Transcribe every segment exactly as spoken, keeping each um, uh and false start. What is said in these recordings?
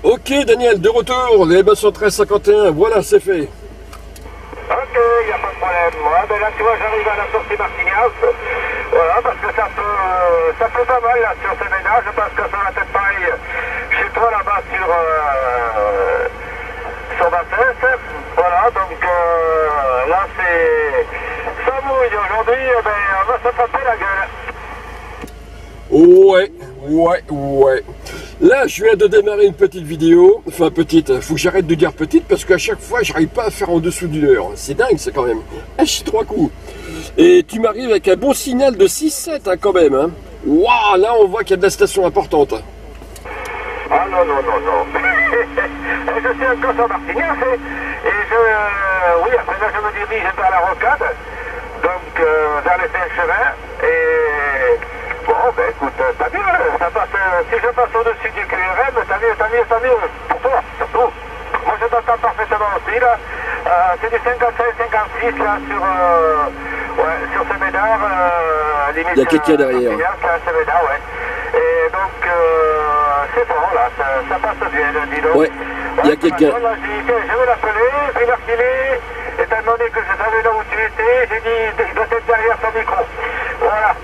Ok Daniel, de retour, les bas sont treize cinquante et un, voilà, c'est fait. Ok, il n'y a pas de problème. Ouais, ben là, tu vois, j'arrive à la sortie Martignas. Voilà, parce que ça peut, ça peut pas mal là sur ces ménages. Je pense que ça va être pareil chez toi là-bas sur, euh, sur Bassès. Voilà, donc euh, là, c'est. Ça mouille aujourd'hui, eh ben, on va se taper la gueule. Ouais, ouais, ouais. Là, je viens de démarrer une petite vidéo. Enfin, petite. Faut que j'arrête de dire petite parce qu'à chaque fois, j'arrive pas à faire en dessous d'une heure. C'est dingue, ça, quand même. Ah, j'ai trois coups. Et tu m'arrives avec un bon signal de six sept, hein, quand même. Hein. Waouh, là, on voit qu'il y a de la station importante. Ah non, non, non, non. Je suis encore sur Martignas et, et je. Euh, oui, après là, je me dirige vers la rocade. Donc, euh, vers les Saint-Chemin. Et. Bon, ben écoute, t'as mieux, ça passe, si je passe au-dessus du Q R M, t'as mieux, t'as mieux, t'as mieux, pour toi, surtout. Moi je t'entends parfaitement aussi, là. Euh, c'est du cinquante-cinq cinquante-six, là, sur, euh, ouais, sur Sémédard, euh, limite. Il y a quelqu'un derrière. Euh, Sémédard, ouais. Et donc, euh, c'est bon, là, ça, ça passe bien, dis donc. Ouais, il y a quelqu'un. Là, j'ai dit, je vais l'appeler, puis l'heure qu'il est, étant donné que je savais là où tu étais, j'ai dit, il doit être derrière son micro. Voilà.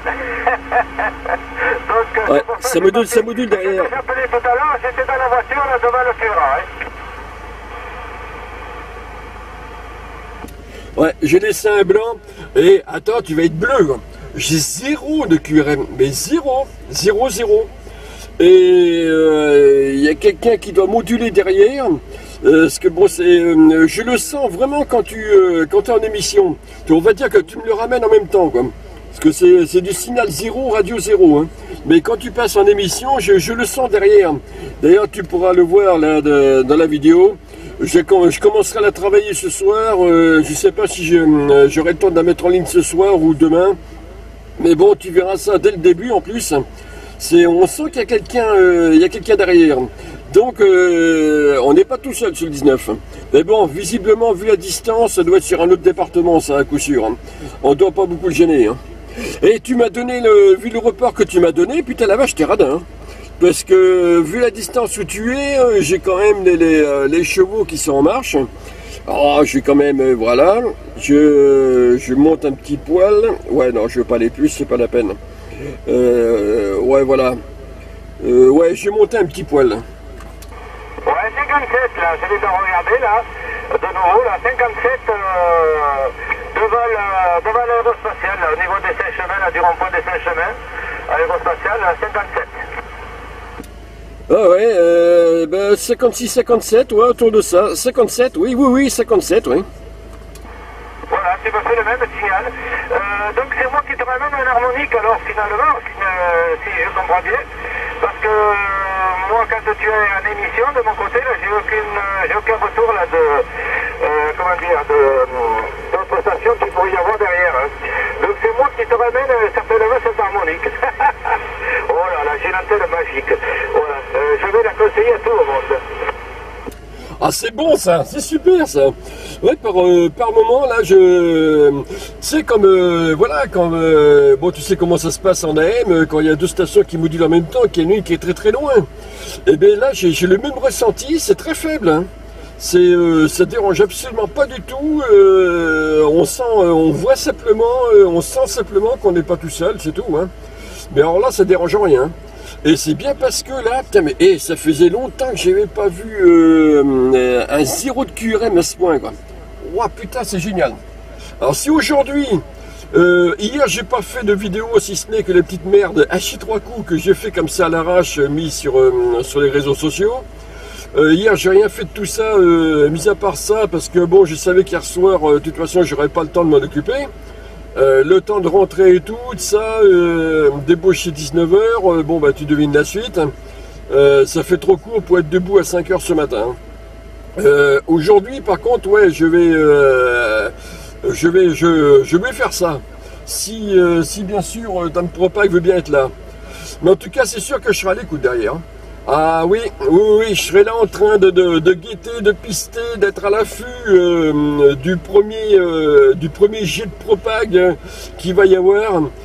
Donc, ouais, ça module, ça module derrière. J'ai appelé tout à l'heure, j'étais dans la voiture là devant le Cura. Hein. Ouais, j'ai laissé un blanc. Et attends, tu vas être bleu. Quoi. J'ai zéro de Q R M. Mais zéro. Zéro, zéro. Et il euh, y a quelqu'un qui doit moduler derrière. Euh, parce que bon, c'est, euh, je le sens vraiment quand tu euh, quand es en émission. On va dire que tu me le ramènes en même temps, quoi. Parce que c'est, c'est du signal zéro, radio zéro. Hein. Mais quand tu passes en émission, je, je le sens derrière. D'ailleurs, tu pourras le voir là de, dans la vidéo. Je, je commencerai à la travailler ce soir. Euh, je ne sais pas si je, euh, j'aurai le temps de la mettre en ligne ce soir ou demain. Mais bon, tu verras ça dès le début en plus. C'est, on sent qu'il y a quelqu'un, euh, il y a quelqu'un derrière. Donc, euh, on n'est pas tout seul sur le dix-neuf. Mais bon, visiblement, vu la distance, ça doit être sur un autre département, ça, à coup sûr. Hein. On ne doit pas beaucoup le gêner. Hein. Et tu m'as donné, le, vu le report que tu m'as donné, putain la vache, t'es radin. Hein. Parce que, vu la distance où tu es, euh, j'ai quand même les, les, euh, les chevaux qui sont en marche. Oh, j'ai quand même, euh, voilà. Je, je monte un petit poil. Ouais, non, je veux pas aller plus, c'est pas la peine. Euh, ouais, voilà. Euh, ouais, j'ai monté un petit poil. Ouais, cinquante-sept, là, je vais en regarder, là, de nouveau, là, cinquante-sept, euh, devant, la, devant l'aérospatiale, là, au niveau des Saint-Chemins, là, du rond-point des Saint-Chemins, aérospatiale, là, cinquante-sept. Ah ouais, euh, ben cinquante-six cinquante-sept, ouais, autour de ça. cinquante-sept, oui, oui, oui, cinquante-sept, oui. Voilà, tu me fais le même signal. Euh, donc c'est moi qui te ramène un harmonique, alors, finalement, si, euh, si je comprends bien. Parce que euh, moi, quand tu es en émission, de mon côté, là, j'ai aucune, j'ai aucun retour là de, euh, comment dire, de, d'autres stations qu'il pourrait y avoir derrière. Hein. Donc c'est moi qui te ramène euh, certainement cette harmonique. Oh là là, j'ai l'antenne magique. Voilà, euh, je vais la conseiller à tout le monde. Ah, c'est bon ça, c'est super ça. Ouais, par, euh, par moment là, je, tu sais comme, euh, voilà, quand, euh, bon, tu sais comment ça se passe en A M euh, quand il y a deux stations qui modulent en même temps, qu'il y en a une qui est très très loin. Et bien là, j'ai, j'ai le même ressenti, c'est très faible. Hein. C'est, euh, ça dérange absolument pas du tout. Euh, on sent, euh, on voit simplement, euh, on sent simplement qu'on n'est pas tout seul, c'est tout. Hein. Mais alors là, ça dérange rien. Et c'est bien parce que là, putain, mais hey, ça faisait longtemps que j'avais pas vu euh, un zéro de Q R M à ce point, quoi. Ouah, putain, c'est génial. Alors si aujourd'hui, euh, hier j'ai pas fait de vidéo si ce n'est que les petites merdes hachi trois coups que j'ai fait comme ça à l'arrache, mis sur, euh, sur les réseaux sociaux. Euh, hier j'ai rien fait de tout ça, euh, mis à part ça, parce que bon, je savais qu'hier soir, euh, de toute façon, j'aurais pas le temps de m'en occuper. Euh, le temps de rentrer et tout, ça, euh, débaucher dix-neuf heures, euh, bon bah tu devines la suite, euh, ça fait trop court pour être debout à cinq heures ce matin. Euh, Aujourd'hui par contre, ouais, je vais, euh, je vais, je, je vais faire ça, si, euh, si bien sûr Tom Propag veut bien être là. Mais en tout cas c'est sûr que je serai à l'écoute derrière. Ah oui, oui, oui, je serai là en train de, de, de guetter, de pister, d'être à l'affût euh, du premier, euh, du premier jet de propag euh, qu'il va y avoir.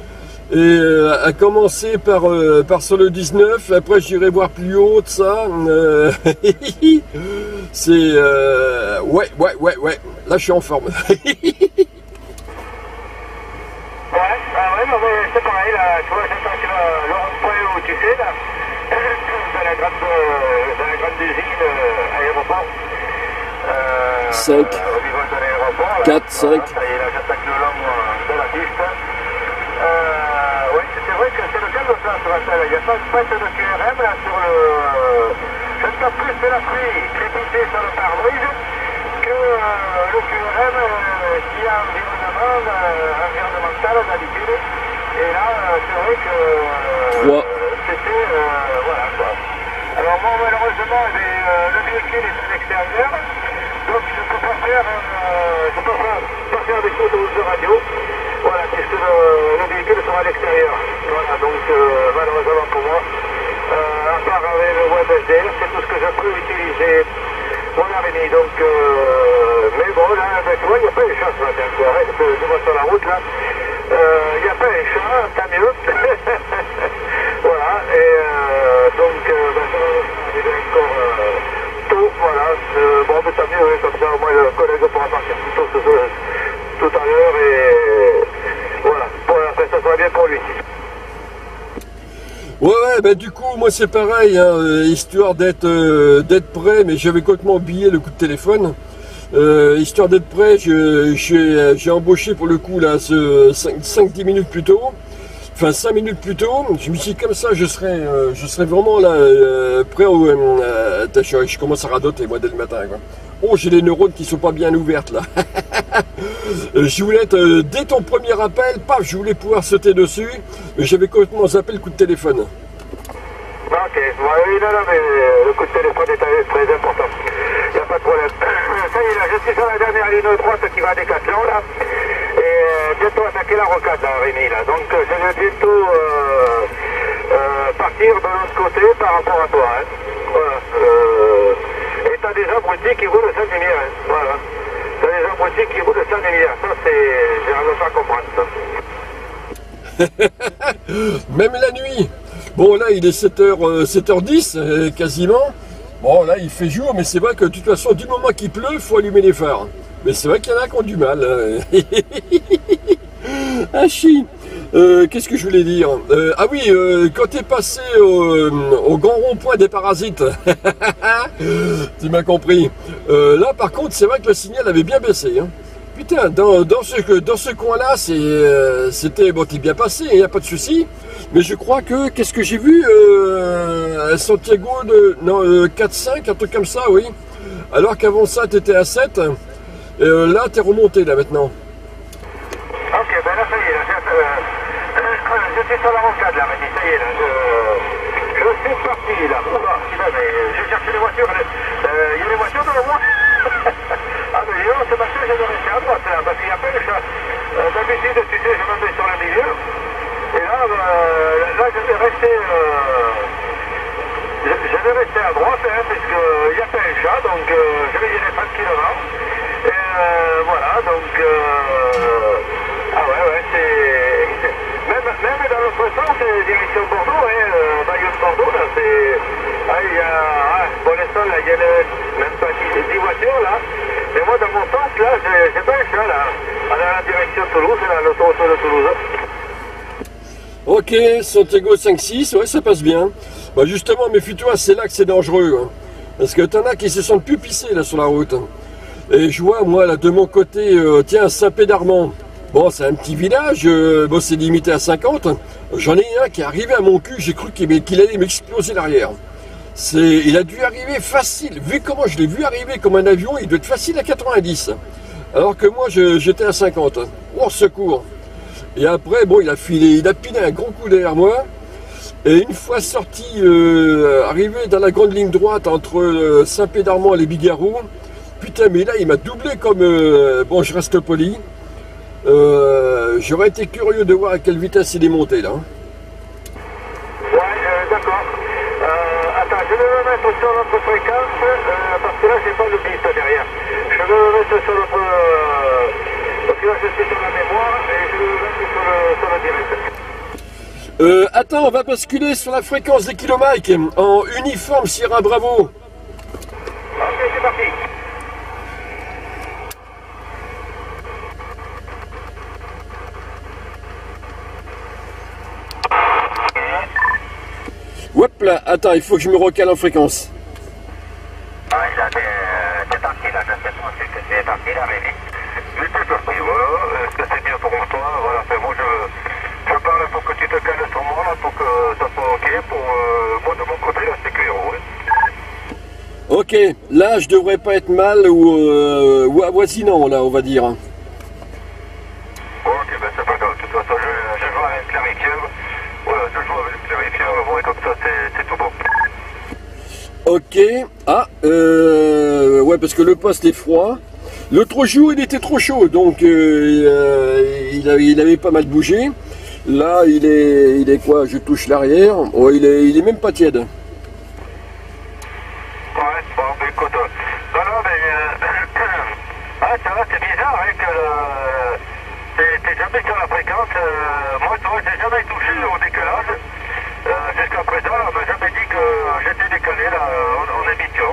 Et euh, à commencer par, euh, par sur le dix-neuf, après j'irai voir plus haut de ça. Euh, c'est... Euh, ouais, ouais, ouais, ouais. Là, je suis en forme. Ouais, ah ouais, non, mais c'est pareil, là, tu vois, j'attends que le, le rond-point où tu sais, là, dans la grande, dans la grande usine, euh, aéroport, euh, cinq, au niveau de l'aéroport, quatre, cinq. Ça y est, là, j'attaque le long euh, de la piste. Euh, oui, c'est vrai que c'est le calme plat ce matin, là, il n'y a pas de pâte de Q R M, là, sur le... J'entends plus de la pluie crépiter sur le pare-brise que euh, le Q R M euh, qui a environnement, euh, environnemental d'habitude. Et là, euh, c'est vrai que euh, c'était... Euh, voilà quoi. Alors moi, malheureusement, eh bien, euh, le véhicule est à l'extérieur, donc je ne peux pas faire, euh, je peux pas, pas faire des photos de radio. Voilà, puisque le, le véhicule sera à l'extérieur. Voilà, donc euh, malheureusement pour moi, euh, à part avec le web S D R, c'est tout ce que je peux utiliser mon avenir. Donc, euh, mais bon, là, ben, tu vois, il n'y a pas de chat ce matin, quoi. Hein, je vois sur la route, là. Il euh, n'y a pas un chat, tant mieux. Voilà, et euh, donc, euh, ben, il est encore euh, tôt, voilà. Euh, bon, mais tant mieux, hein, comme ça, au moins, le collègue pourra partir plus tôt ce, tout à l'heure, et voilà, pour après, ça sera bien pour lui. Ouais, ouais, bah du coup, moi c'est pareil, hein, histoire d'être euh, d'être prêt, mais j'avais complètement oublié le coup de téléphone. Euh, histoire d'être prêt, j'ai embauché pour le coup là ce cinq dix minutes plus tôt, enfin cinq minutes plus tôt. Je me suis dit comme ça, je serai, euh, je serai vraiment là euh, prêt au. Euh, je, je commence à radoter moi dès le matin, quoi. Oh, j'ai les neurones qui sont pas bien ouvertes là. Je voulais être, euh, dès ton premier appel, paf, je voulais pouvoir sauter dessus, mais j'avais complètement zappé le coup de téléphone. Ok, oui, non, non, mais le coup de téléphone est très important. Il n'y a pas de problème. Ça y est, là, je suis sur la dernière ligne droite qui va à Décathlon, là. Et euh, bientôt attaquer la rocade, là, Rémi, là. Donc, euh, je vais bientôt euh, euh, partir de l'autre côté par rapport à toi, hein. Voilà. Euh, et t'as des abrutis qui roulent sans lumière, hein. Voilà. T'as des abrutis qui roulent sans lumière. Ça, c'est... j'arrive pas à comprendre, ça. Même la nuit. Bon, là, il est sept heures, sept heures dix, euh, quasiment. Bon, là, il fait jour, mais c'est vrai que de toute façon, du moment qu'il pleut, il faut allumer les phares. Mais c'est vrai qu'il y en a qui ont du mal. Ah, chi. Euh, Qu'est-ce que je voulais dire, euh, ah oui, euh, quand tu es passé au, au grand rond-point des parasites, tu m'as compris. Euh, là, par contre, c'est vrai que le signal avait bien baissé. Hein. Putain, dans, dans ce, dans ce coin-là, c'était bon, t'es bien passé, il n'y a pas de souci. Mais je crois que, qu'est-ce que j'ai vu euh, à Santiago, de, non, euh, quatre cinq, un truc comme ça, oui. Alors qu'avant ça, tu étais à sept. Euh, là, tu es remonté, là, maintenant. Ok, ben là, ça y est, là, je, euh, je suis sur la rocade, là, mais ça y est, là, je, je suis parti, là. Oula, mais j'ai cherché les voitures, il euh, y a les voitures devant moi. Ah, mais non, ce matin, je vais rester à droite, là, parce qu'il n'y a pas de chat. Euh, D'habitude, tu sais, je me mets sur le milieu. Et là, euh, là, je vais rester, euh, je, je vais rester à droite, hein, parce qu'il n'y a pas un chat, donc euh, je vais y aller tranquillement. Et euh, voilà, donc, euh, ah ouais, ouais, c'est, même, même dans l'autre sens, c'est direction Bordeaux, hein, euh, Bayonne-Bordeaux, là, c'est, ah, il y a, ah, pour l'instant, là, il y a le, même pas dix voitures, là. Mais moi, dans mon sens, là, j'ai pas un chat, là. Dans la direction Toulouse, là, l'autoroute de Toulouse. Ok, Santiago cinq six, ouais, ça passe bien. Bah justement, méfie-toi, c'est là que c'est dangereux. Hein. Parce que t'en as qui se sentent plus pissés, là, sur la route. Et je vois, moi, là, de mon côté, euh, tiens, Saint-Pédarmont. Bon, c'est un petit village, euh, bon, c'est limité à cinquante. J'en ai un qui est arrivé à mon cul, j'ai cru qu'il qu'il allait m'exploser l'arrière. Il a dû arriver facile, vu comment je l'ai vu arriver comme un avion, il doit être facile à quatre-vingt-dix. Alors que moi, j'étais à cinquante. Oh, secours! Et après, bon, il a filé, il a pilé un gros coup derrière moi. Et une fois sorti, euh, arrivé dans la grande ligne droite entre euh, Saint-Pédarmont et les Bigarous, putain, mais là, il m'a doublé comme... Euh, bon, je reste poli. Euh, J'aurais été curieux de voir à quelle vitesse il est monté, là. Ouais, euh, d'accord. Euh, attends, je vais me mettre sur notre fréquence, euh, parce que là, j'ai pas le bip derrière. Je vais me mettre sur notre... Euh, parce que là, je suis sur la mémoire, et je vais me mettre sur le, sur le direct. Euh, attends, on va basculer sur la fréquence des kilomètres en uniforme Sierra Bravo. Ok, c'est parti. Hop là, attends, il faut que je me recale en fréquence. Ah, là, t'es parti, là, je sais pas, c'est que c'est parti, là, mais je t'ai surpris, voilà, est-ce que c'est bien pour toi, voilà, enfin, moi, je, je parle pour que tu te cales sur moi, là, pour que ça soit ok, pour euh, moi, de mon côté, là, c'est clair, oui. Ok, là, je devrais pas être mal ou, euh, ou avoisinant, là, on va dire. Ok, ben, c'est pas grave, de toute façon, je, je joue avec clarifieur, voilà, je joue avec clarifieur, bon, et comme ça, c'est tout bon. Ok, ah, euh, ouais, parce que le poste est froid. L'autre jour, il était trop chaud, donc euh, euh, il, avait, il avait pas mal bougé. Là, il est, il est quoi? Je touche l'arrière. Oh, il est, il est même pas tiède. Ouais, bon, ben, écoute, non, non, mais, euh, ah, ça va, c'est bizarre, hein, que euh, t'es jamais sur la fréquence, euh, moi, tu vois, j'ai jamais touché au décalage. Euh, Jusqu'à présent, on m'a jamais dit que j'étais décalé là, en, en émission.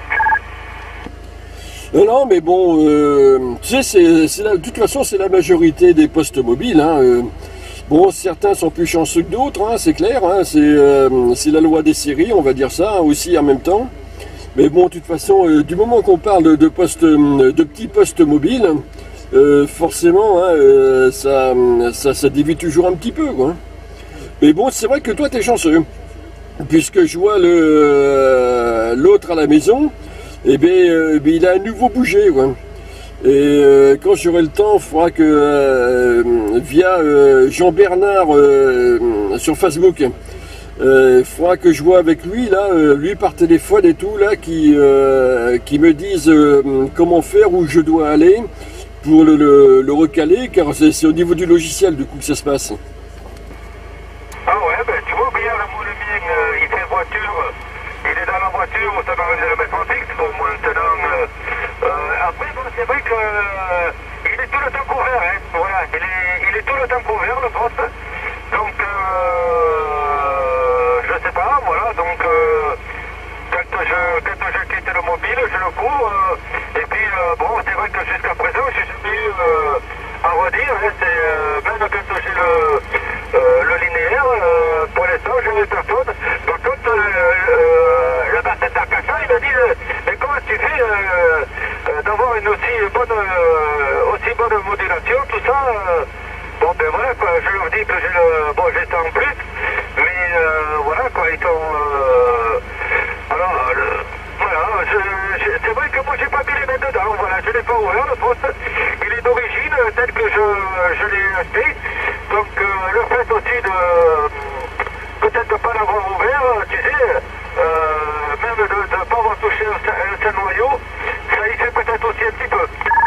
Non, non, mais bon, euh, tu sais, c'est, de toute façon, c'est la majorité des postes mobiles. Hein, euh, bon, certains sont plus chanceux que d'autres, hein, c'est clair. Hein, c'est euh, la loi des séries, on va dire ça, hein, aussi en même temps. Mais bon, de toute façon, euh, du moment qu'on parle de, de, postes, de petits postes mobiles, euh, forcément, hein, euh, ça, ça, ça dévie toujours un petit peu, quoi. Mais bon, c'est vrai que toi, t'es chanceux, puisque je vois le l'autre à la maison, et eh bien, euh, ben, il a à nouveau bougé, quoi. Et euh, quand j'aurai le temps, il faudra que, euh, via euh, Jean-Bernard euh, sur Facebook, il euh, faudra que je vois avec lui, là, euh, lui par téléphone et tout, là, qui, euh, qui me dise euh, comment faire, où je dois aller, pour le, le, le recaler, car c'est au niveau du logiciel, du coup, que ça se passe. Ah ouais, ben tu vois bien, le mot le mien, euh, il fait voiture, il est dans la voiture, ça m'arrive de le mettre en fixe, bon maintenant, euh, euh, après bon, c'est vrai que euh, il est tout le temps couvert, hein, voilà, il est, il est tout le temps couvert le poste, donc euh, je sais pas, voilà, donc euh, quand, je, quand je quitte le mobile, je le couvre, euh, et puis euh, bon, c'est vrai que jusqu'à présent, je suis jamais euh, à redire, hein, c'est euh, même quand j'ai le... Euh, le linéaire, euh, pour l'instant, je n'ai personne. Par contre, euh, euh, le bassin d'Arcachon, il m'a dit euh, mais comment tu fais euh, euh, d'avoir une aussi bonne, euh, aussi bonne modulation, tout ça euh, bon, ben voilà, quoi, je leur dis que j'ai le. Bon, j'ai ça en plus, mais euh, voilà, quoi, ils sont. Euh, alors, le, voilà, je, je, c'est vrai que moi, j'ai pas mis les mains dedans, voilà, je l'ai pas ouvert, le poste. Il est d'origine, tel que je, je l'ai acheté. Donc euh, le fait aussi de peut-être de ne pas l'avoir ouvert, tu sais, euh, même de ne pas avoir touché un seul noyau, ça y fait peut-être aussi un petit peu.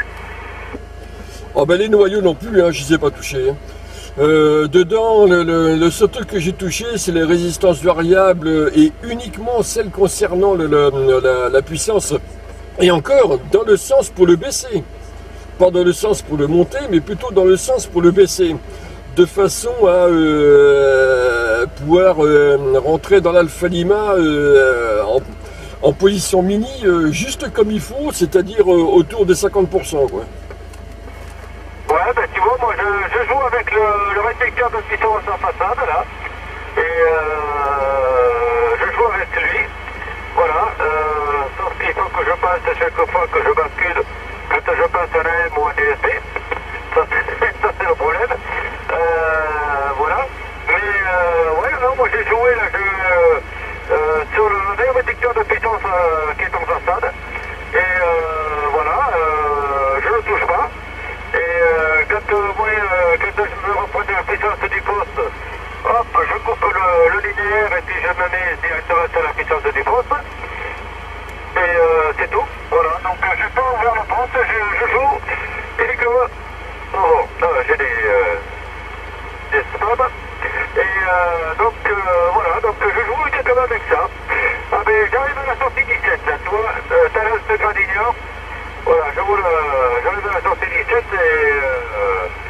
Oh ben les noyaux non plus, hein, je ne les ai pas touchés. Hein. Euh, dedans, le, le, le seul truc que j'ai touché, c'est les résistances variables et uniquement celles concernant le, le, la, la puissance. Et encore, dans le sens pour le baisser. Pas dans le sens pour le monter, mais plutôt dans le sens pour le baisser. De façon à euh, pouvoir euh, rentrer dans l'Alpha Lima euh, en, en position mini, euh, juste comme il faut, c'est-à-dire euh, autour des cinquante pour cent. Quoi. Ouais, ben tu vois, moi je, je joue avec le, le réducteur de puissance en façade, là, et euh, je joue avec lui, voilà, euh, sauf qu'il faut que je passe chaque fois que je bascule, quand je passe un A M ou un D S P, ça c'est le problème. Euh, voilà, mais euh, ouais, non, moi j'ai joué là, je, euh, sur le même réducteur de puissance euh, qui est en façade, et euh, voilà, euh, je ne le touche pas, et euh, quand, euh, moi, euh, quand je me reprends la puissance du poste, hop, je coupe le, le linéaire et puis je me mets directement sur la puissance du poste, et euh, c'est tout, voilà, donc euh, je peux ouvrir le poste, je, je joue, et que, oh, non, j'ai des... Euh, Stop. Et euh, donc euh, voilà, donc je joue uniquement avec ça. Ah ben j'arrive à la sortie dix-sept, là, tu vois, euh, t'as le Gradignan. Voilà, je roule, euh, j'arrive à la sortie dix-sept et euh,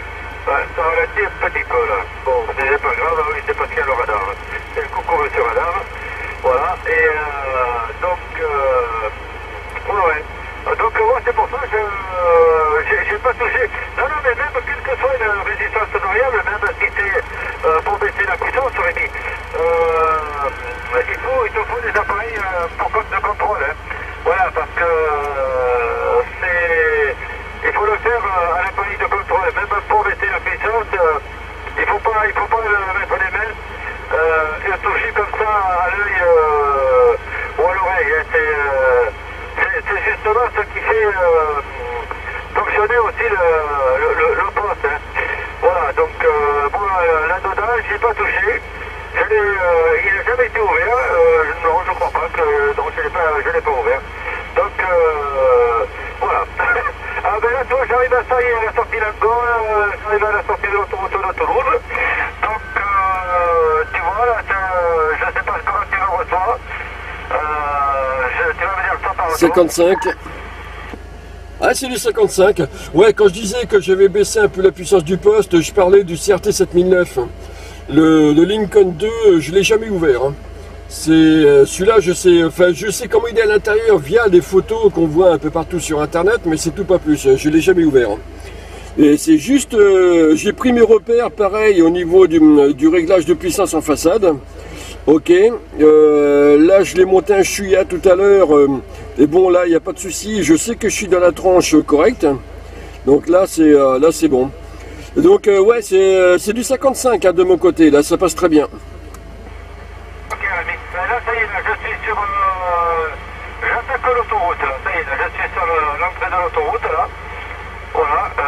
Ouais, ça ralentit un petit peu là. Bon, c'est pas grave, oui, c'est parce qu'il y a le radar. C'est le coucou monsieur radar. Voilà, et euh, donc, euh, ouais, ouais. Donc moi c'est pour ça que euh, j'ai pas touché. Non, non, mais même quelle que soit la résistance variable, même si c'est euh, pour baisser la puissance, on aurait dit, euh, il, faut, il te faut des appareils euh, pour compte de contrôle. Hein. Voilà, parce que euh, c'est... Il faut le faire euh, à l'appareil de contrôle, même pour baisser la puissance, euh, il ne faut pas, il faut pas euh, mettre les mains euh, et toucher comme ça à l'œil euh, ou à l'oreille. Hein. C'est... Euh, C'est justement ce qui fait euh, fonctionner aussi le, le, le, le poste. Hein. Voilà, donc euh, moi là-dedans, je n'ai pas touché. Je euh, il n'a jamais été ouvert. Euh, non, je ne crois pas que non, je ne l'ai pas ouvert. Donc euh, voilà. Ah ben là, toi, j'arrive à ça y est, à la sortie d'Angor, euh, j'arrive à la sortie de l'autoroute de Toulouse. Donc euh, tu vois, là, je ne sais pas comment tu le reçois. Euh, je, tu vas me dire ça par cinquante-cinq. Ah, c'est du cinquante-cinq. Ouais, quand je disais que j'avais baissé un peu la puissance du poste, je parlais du C R T sept mille neuf. Le, le Lincoln deux, je ne l'ai jamais ouvert. Hein. C'est euh, celui-là, je sais, enfin, je sais comment il est à l'intérieur via des photos qu'on voit un peu partout sur Internet, mais c'est tout pas plus. Je ne l'ai jamais ouvert. Hein. Et c'est juste, euh, j'ai pris mes repères, pareil, au niveau du, du réglage de puissance en façade. Ok, euh, là je l'ai monté un chouïa tout à l'heure, euh, et bon là il n'y a pas de souci, je sais que je suis dans la tranche correcte, donc là c'est euh, là c'est bon. Donc euh, ouais, c'est c'est du cinquante-cinq hein, de mon côté, là ça passe très bien. Ok, là ça y est, là, je suis sur, euh, j'attaque l'autoroute, là, ça y est, là, je suis sur l'entrée de l'autoroute là, voilà, euh,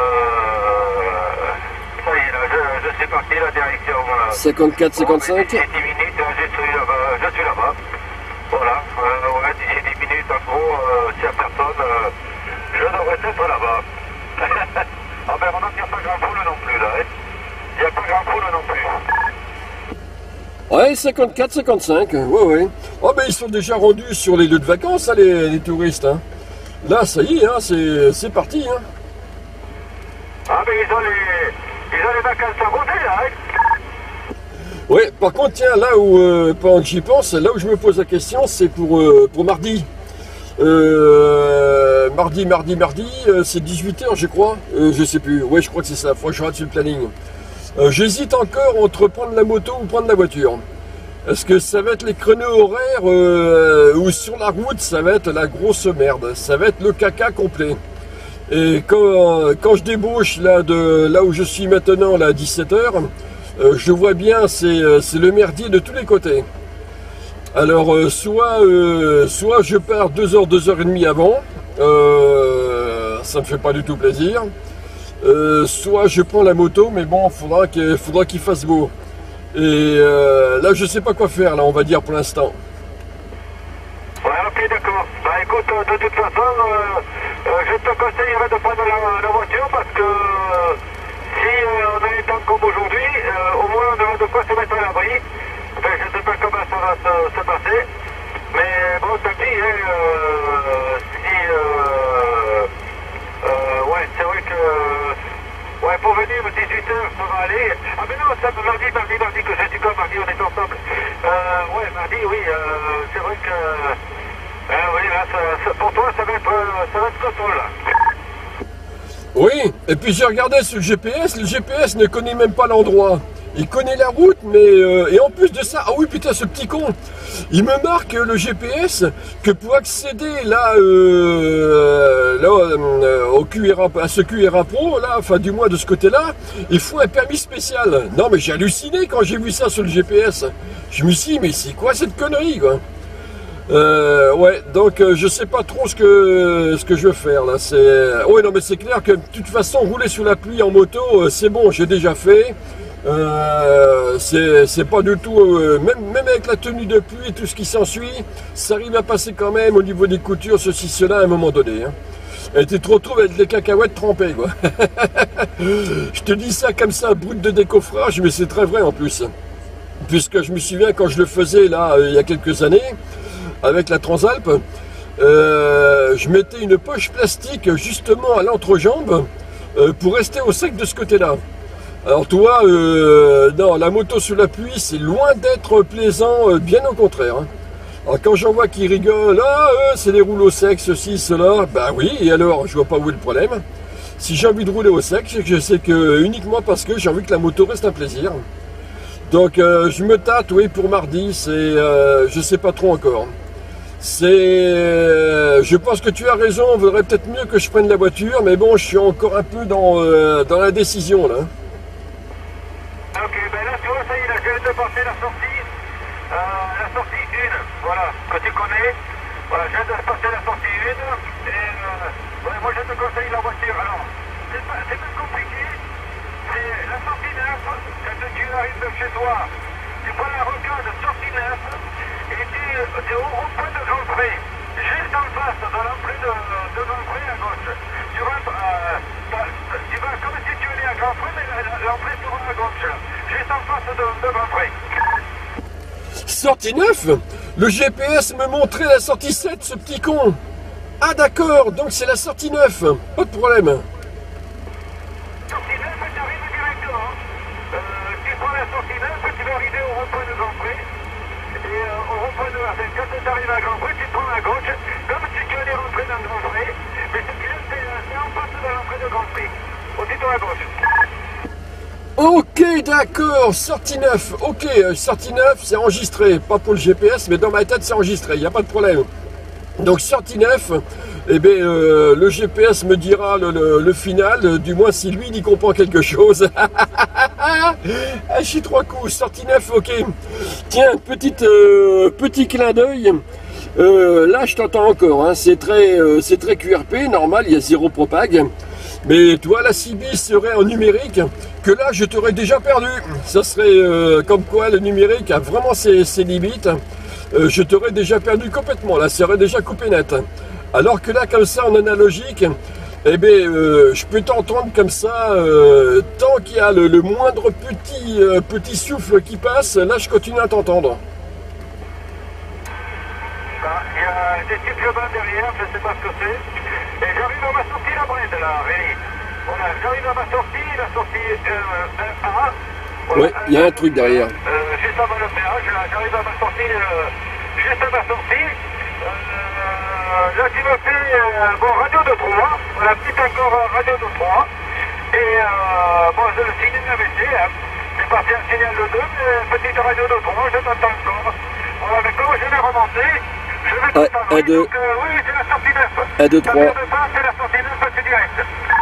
ça y est, là, je, je suis parti, la direction. Euh, cinquante-quatre cinquante-cinq. D'ici dix minutes, je suis là-bas. Je suis là-bas. Voilà. Euh, ouais, d'ici dix minutes, en gros, euh, s'il n'y a personne, euh, je devrais être là-bas. Ah ben, on n'en tire pas grand foule non plus, là. Hein. Il n'y a pas grand foule non plus. Ouais, cinquante-quatre cinquante-cinq, ouais, ouais. Oh ben, ils sont déjà rendus sur les lieux de vacances, hein, les, les touristes. Hein. Là, ça y est, hein, c'est parti. Hein. Ah ben, ils ont les... Ils ont les vacances à rouler, là, hein. Ouais, par contre, tiens, là où, euh, pendant que j'y pense, là où je me pose la question, c'est pour, euh, pour mardi. Euh, mardi, mardi, mardi, euh, c'est dix-huit heures, je crois. Euh, je sais plus. Ouais, je crois que c'est ça. Faut que je regarde sur le planning. Euh, J'hésite encore entre prendre la moto ou prendre la voiture. Est-ce que ça va être les créneaux horaires euh, ou sur la route, ça va être la grosse merde. Ça va être le caca complet. Et quand, quand je débauche là, de, là où je suis maintenant, là, à dix-sept heures, Euh, je vois bien, c'est euh, le merdier de tous les côtés. Alors, euh, soit, euh, soit je pars deux heures, deux heures et demie avant, euh, ça me fait pas du tout plaisir. Euh, soit je prends la moto, mais bon, faudra qu'il faudra qu'il fasse beau. Et euh, là, je sais pas quoi faire, là, on va dire pour l'instant. Ouais, ok, d'accord. Bah écoute, de toute façon, euh, euh, je te conseillerais de prendre la, la voiture parce que euh, si euh, on a les temps comme aujourd'hui, euh, au moins on aura de quoi se mettre à l'abri. Enfin, je ne sais pas comment ça va se, se passer, mais bon, tant pis, hein, euh, si... Euh, euh, ouais, c'est vrai que... Ouais, pour venir dix-huit heures, ça va aller. Ah mais non, ça, mardi, mardi, mardi, que je dis quoi, mardi, on est ensemble. Euh, ouais, mardi, oui, euh, c'est vrai que... Euh, oui, là, ça, ça, pour toi, ça va être, ça va être contrôle, là. Oui, et puis j'ai regardé sur le G P S, le G P S ne connaît même pas l'endroit. Il connaît la route, mais... Euh, et en plus de ça, ah oui, putain, ce petit con, il me marque le G P S que pour accéder là, euh, là euh, au Q R A, à ce Q R A Pro, là, enfin du moins de ce côté-là, il faut un permis spécial. Non, mais j'ai halluciné quand j'ai vu ça sur le G P S. Je me suis dit, mais c'est quoi cette connerie, quoi? Euh, ouais, donc euh, je sais pas trop ce que ce que je veux faire là. C'est, ouais, non, mais c'est clair que de toute façon rouler sous la pluie en moto, euh, c'est bon, j'ai déjà fait. Euh, c'est pas du tout, euh, même même avec la tenue de pluie et tout ce qui s'ensuit, ça arrive à passer quand même au niveau des coutures, ceci cela à un moment donné. Hein. Et tu te retrouves avec les cacahuètes trempées, quoi. Je te dis ça comme ça, brut de décoffrage, mais c'est très vrai en plus, puisque je me souviens quand je le faisais là euh, il y a quelques années. Avec la Transalp, euh, je mettais une poche plastique justement à l'entrejambe euh, pour rester au sec de ce côté-là. Alors toi, euh, non, la moto sous la pluie, c'est loin d'être plaisant, euh, bien au contraire. Hein. Alors quand j'en vois qui rigolent, ah, euh, c'est des rouleaux secs, ceci, cela, bah oui, et alors, je vois pas où est le problème. Si j'ai envie de rouler au sec, c'est que je sais que uniquement parce que j'ai envie que la moto reste un plaisir. Donc euh, je me tâte, oui, pour mardi, c'est, euh, je sais pas trop encore. C'est, euh, je pense que tu as raison, il vaudrait peut-être mieux que je prenne la voiture, mais bon, je suis encore un peu dans, euh, dans la décision là. Ok, ben là tu vois, ça y est, là, je viens de passer la sortie, euh, la sortie un, voilà, que tu connais. Voilà, je viens de passer la sortie un, et euh, ouais, moi je te conseille la voiture. Alors, c'est pas, c'est pas compliqué, c'est la sortie neuf, quand tu arrives de chez toi, tu prends la rocade sortie neuf, et tu es au rond-point de Grand Pré, juste en face de l'entrée de, de Grand Pré à gauche. Tu rentres, euh, tu vas comme si tu allais à Grand Pré, mais l'entrée sera à gauche, juste en face de, de Grand Pré. Sortie neuf? Le G P S me montrait la sortie sept, ce petit con. Ah d'accord, donc c'est la sortie neuf, pas de problème. Sortie neuf, tu arrives directement. Euh, tu prends la sortie neuf, tu vas arriver au rond-point de Grand Pré. Et euh, au rond-point de la quand tu arrives à Grand Pré, tu prends à gauche, comme si tu allais rentrer dans Grand Pré. Mais ce qui est, c'est en face de l'entrée de Grand Pré. Aussitôt à gauche. Ok, d'accord, sortie neuf. Ok, euh, sortie neuf, c'est enregistré. Pas pour le G P S, mais dans ma tête, c'est enregistré. Il n'y a pas de problème. Donc, sortie neuf, eh bien, euh, le G P S me dira le, le, le final, euh, du moins si lui, il y comprend quelque chose. Ah, je suis trois coups. Sortie neuf, ok. Tiens, petite, euh, petit clin d'œil. Euh, là, je t'entends encore. Hein. C'est très, euh, c'est très Q R P, normal, il y a zéro propag. Mais toi, la C B serait en numérique, que là, je t'aurais déjà perdu. Ça serait euh, comme quoi le numérique a vraiment ses, ses limites. Euh, je t'aurais déjà perdu complètement. Là, ça aurait déjà coupé net. Alors que là, comme ça, en analogique, eh bien, euh, je peux t'entendre comme ça, euh, tant qu'il y a le, le moindre petit, euh, petit souffle qui passe, là, je continue à t'entendre. Il y a des sifflements derrière, je ne sais pas ce que c'est. Et j'arrive à ma sortie, la bride, là, Rémi. Voilà, j'arrive à ma sortie, la sortie euh, un A. Voilà, ouais, il y a un truc derrière. Euh, juste avant le péage, là, j'arrive à ma sortie, euh, juste à ma sortie. Euh, là, tu me fais, euh, bon, radio de trois. Voilà, petit encore euh, radio de trois. Et, euh, bon, je le signal A V C, hein. C'est parti un signal de deux, mais petite radio de trois, je t'entends encore. Voilà, mais comme je l'ai remonté, je vais un, t'entendre. un, deux. Donc, euh, oui, c'est la sortie neuf. un, deux, trois. C'est la sortie neuf, c'est direct.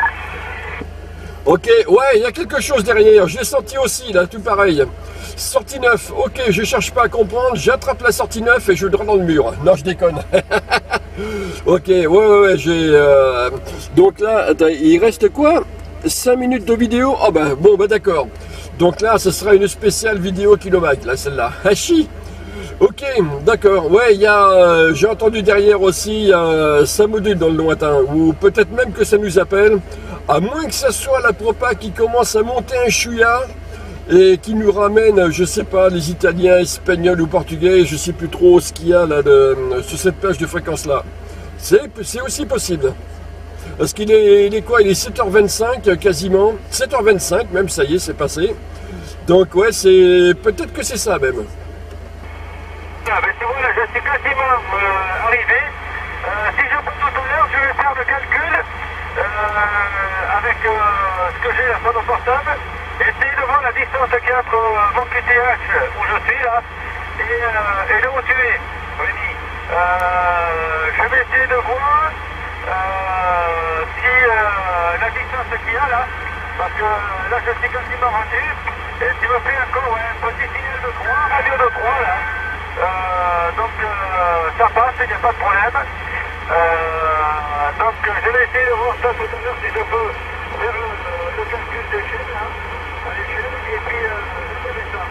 Ok, ouais, il y a quelque chose derrière. J'ai senti aussi, là, tout pareil. Sortie neuf, ok, je cherche pas à comprendre. J'attrape la sortie neuf et je le drop dans le mur. Non, je déconne. Ok, ouais, ouais, ouais, j'ai... Euh... Donc là, attends, il reste quoi? cinq minutes de vidéo? Oh ben, bon, ben d'accord. Donc là, ce sera une spéciale vidéo kilomètre, là, celle-là. Hachi. Ok, d'accord. Ouais, il y a... Euh, j'ai entendu derrière aussi, euh, ça module dans le lointain. Ou peut-être même que ça nous appelle. À moins que ce soit la propa qui commence à monter un chouïa et qui nous ramène, je sais pas, les Italiens, Espagnols ou Portugais, je sais plus trop ce qu'il y a là de, sur cette plage de fréquence là. C'est aussi possible. Parce qu'il est, il est quoi? Il est sept heures vingt-cinq quasiment. sept heures vingt-cinq même, ça y est, c'est passé. Donc ouais, c'est peut-être que c'est ça même. Ah ben tu vois là, je suis quasiment euh, arrivé. Euh, si je peux tout à l'heure, je vais faire le calcul. Euh, avec euh, ce que j'ai là sur mon portable, essayer de voir la distance qu'il y a entre euh, mon Q T H où je suis là et, euh, et là où tu es, Rémi. Euh, je vais essayer de voir euh, si euh, la distance qu'il y a là, parce que là je suis quasiment rendu, et tu me fais encore ouais, un petit signal de trois, radio de trois là. Euh, donc euh, ça passe, il n'y a pas de problème. Euh, donc je vais essayer de voir ça tout à l'heure si je peux faire le, le calcul d'échelle hein, à l'échelle et puis euh, je fais ça.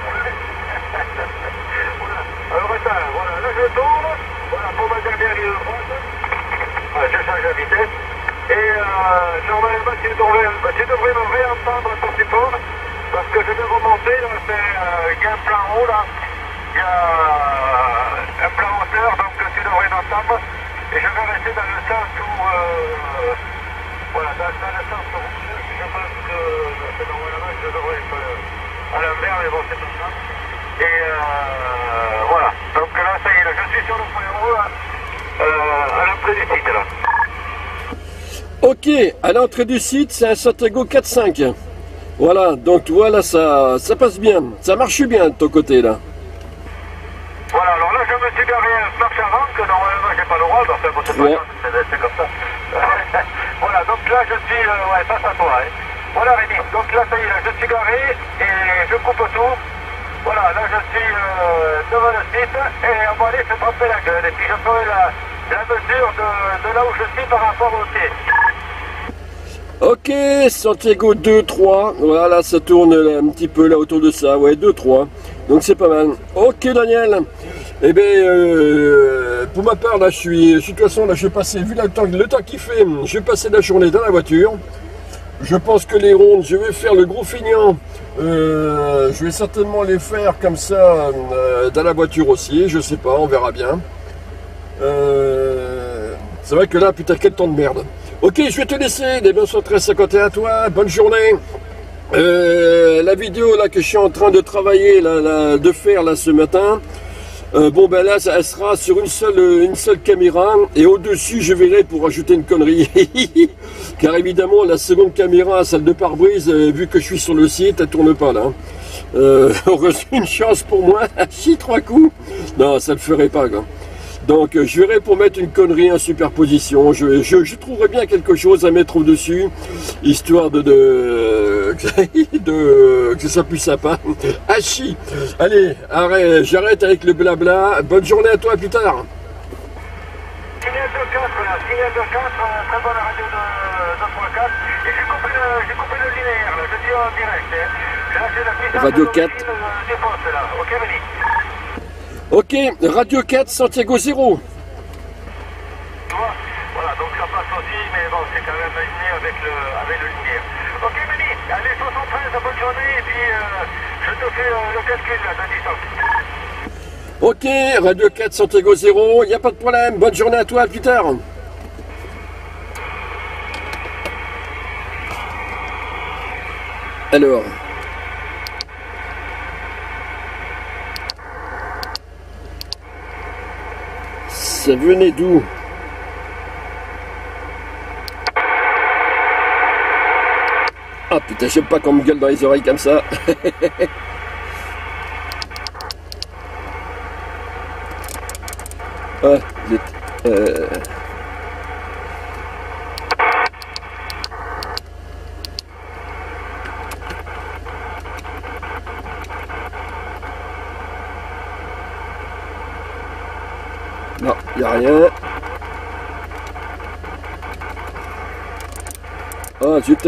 Voilà. Alors attends, voilà, là je tourne, voilà pour ma dernière ligne droite. Voilà, je change la vitesse. Et euh, normalement tu devrais, tu devrais me réentendre un peu plus fort parce que je vais remonter, il euh, y a un plan haut là, il y a un plan hauteur donc tu devrais m'entendre. Et je vais rester dans le sens où, euh, Voilà, dans, dans le sens rouge, je pense que c'est normalement je devrais être à l'envers, mais bon, c'est pas ça. Et euh, voilà, donc là, ça y est, là, je suis sur le point rouge, euh, à l'entrée du site, là. Ok, à l'entrée du site, c'est un Santiago quatre cinq. Voilà, donc voilà, ça, ça passe bien, ça marche bien de ton côté, là. Voilà, alors là, je me suis garé un marche avant, que normalement, j'ai pas le droit, parce que bon, c'est pas Ouais. grave, c'est comme ça. Voilà, donc là, je suis, euh, ouais, face à toi, hein. Voilà, Rémi, donc là, ça y est, là, je suis garé, et je coupe tout. Voilà, là, je suis euh, devant le site, et on va aller se tremper la gueule, et puis je ferai la, la mesure de, de là où je suis par rapport au pied. Ok, Santiago deux trois, voilà, ça tourne là, un petit peu là autour de ça, ouais, deux trois, donc c'est pas mal. Ok Daniel, eh bien, euh, pour ma part, là, je suis, de toute façon, là, je vais passer, vu le temps, le temps qu'il fait, je vais passer la journée dans la voiture. Je pense que les rondes, je vais faire le gros feignant, euh, je vais certainement les faire comme ça, euh, dans la voiture aussi, je sais pas, on verra bien. Euh, c'est vrai que là, putain, quel temps de merde. Ok, je vais te laisser, les deux cent treize cinquante et un à toi, bonne journée. Euh, la vidéo là que je suis en train de travailler, là, là, de faire là ce matin, euh, bon ben là, ça, elle sera sur une seule, une seule caméra, et au-dessus, je verrai pour ajouter une connerie. Car évidemment, la seconde caméra, celle de pare-brise, euh, vu que je suis sur le site, elle tourne pas là. Euh, heureusement, une chance pour moi, si trois coups. Non, ça le ferait pas, quoi. Donc euh, je verrai pour mettre une connerie en superposition, je, je, je trouverai bien quelque chose à mettre au-dessus, histoire de, de, de que ce soit plus sympa. Hachi, allez, arrête, j'arrête avec le blabla, bonne journée à toi, à plus tard. Signal de quatre, là, signal de quatre, très bonne radio de deux trois quatre, et j'ai coupé le, j'ai coupé le linéaire, là, je dis en direct, hein. J'ai lâché la puissance Radio de quatre. l'origine, des postes, là, ok, Rémi? Ok, Radio quatre, Santiago zéro. Tu vois, voilà, donc ça passe aussi, mais bon, c'est quand même aligné avec le, avec le linéaire. Ok, Méni, allez, soixante-treize, bonne journée, et puis euh, je te fais euh, le calcul, là, de distance. Ok, Radio quatre, Santiago zéro, il n'y a pas de problème, bonne journée à toi, à plus tard. Alors... ça venait d'où? Ah putain, j'aime pas qu'on me gueule dans les oreilles comme ça. Ah, euh... non, il n'y a rien. Ah, zut.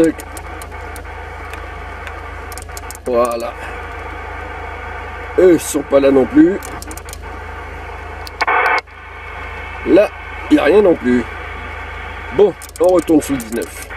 Voilà. Eux, ils sont pas là non plus. Là, il n'y a rien non plus. Bon, on retourne sur le dix-neuf.